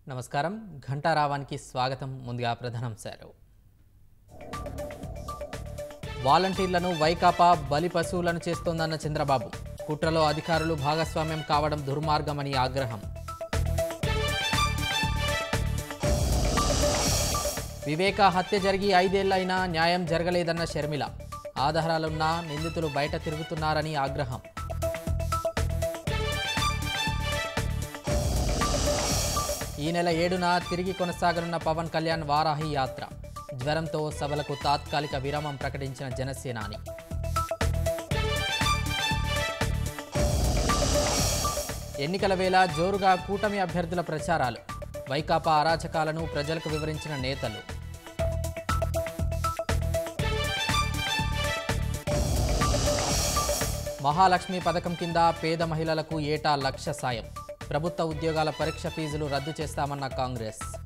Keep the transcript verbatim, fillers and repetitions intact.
నమస్కారం ఘంటారావానికి స్వాగతం. ముందుగా ప్రధానాంశాలు. వాలంటీర్లను వైకాపా బలి పశువులను చేస్తోందన్న చంద్రబాబు. కుట్రలో అధికారులు భాగస్వామ్యం కావడం దుర్మార్గమని ఆగ్రహం. వివేక హత్య జరిగి ఐదేళ్లైనా న్యాయం జరగలేదన్న షర్మిల. ఆధారాలున్నా నిందితులు బయట తిరుగుతున్నారని ఆగ్రహం. ఈ నెల ఏడున తిరిగి కొనసాగనున్న పవన్ కళ్యాణ్ వారాహి యాత్ర. జ్వరంతో సభలకు తాత్కాలిక విరామం ప్రకటించిన జనసేనాని. ఎన్నికల వేళ జోరుగా కూటమి అభ్యర్థుల ప్రచారాలు. వైకాపా అరాచకాలను ప్రజలకు వివరించిన నేతలు. మహాలక్ష్మి పథకం కింద పేద మహిళలకు ఏటా లక్ష సాయం. ప్రభుత్వ ఉద్యోగాల పరీక్ష ఫీజులు రద్దు చేస్తామన్న కాంగ్రెస్.